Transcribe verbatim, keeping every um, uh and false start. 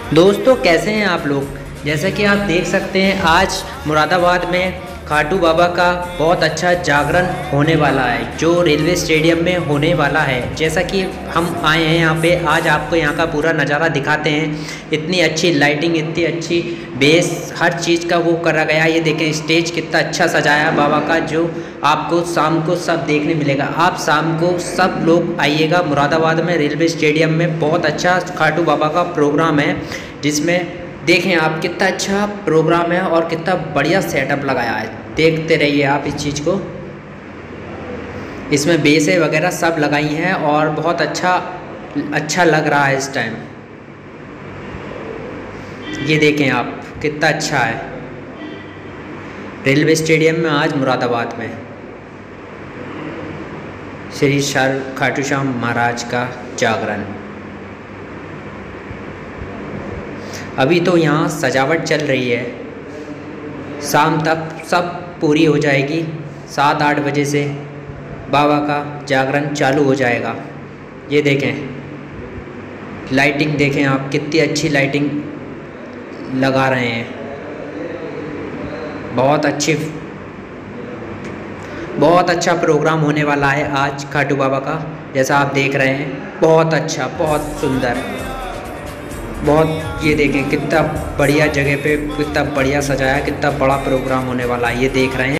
दोस्तों कैसे हैं आप लोग। जैसा कि आप देख सकते हैं आज मुरादाबाद में खाटू बाबा का बहुत अच्छा जागरण होने वाला है जो रेलवे स्टेडियम में होने वाला है। जैसा कि हम आए हैं यहाँ पे, आज आपको यहाँ का पूरा नज़ारा दिखाते हैं। इतनी अच्छी लाइटिंग, इतनी अच्छी बेस, हर चीज़ का वो करा गया। ये देखें स्टेज कितना अच्छा सजाया बाबा का, जो आपको शाम को सब देखने मिलेगा। आप शाम को सब लोग आइएगा मुरादाबाद में रेलवे स्टेडियम में। बहुत अच्छा खाटू बाबा का प्रोग्राम है जिसमें देखें आप कितना अच्छा प्रोग्राम है और कितना बढ़िया सेटअप लगाया है। देखते रहिए आप इस चीज़ को। इसमें बेसें वगैरह सब लगाई हैं और बहुत अच्छा अच्छा लग रहा है इस टाइम। ये देखें आप कितना अच्छा है रेलवे स्टेडियम में आज मुरादाबाद में श्री खाटू श्याम महाराज का जागरण। अभी तो यहाँ सजावट चल रही है, शाम तक सब पूरी हो जाएगी। सात आठ बजे से बाबा का जागरण चालू हो जाएगा। ये देखें लाइटिंग, देखें आप कितनी अच्छी लाइटिंग लगा रहे हैं। बहुत अच्छी बहुत अच्छा प्रोग्राम होने वाला है आज खाटू बाबा का, जैसा आप देख रहे हैं। बहुत अच्छा, बहुत सुंदर, बहुत। ये देखें कितना बढ़िया जगह पे, कितना बढ़िया सजाया, कितना बड़ा प्रोग्राम होने वाला है। ये देख रहे हैं।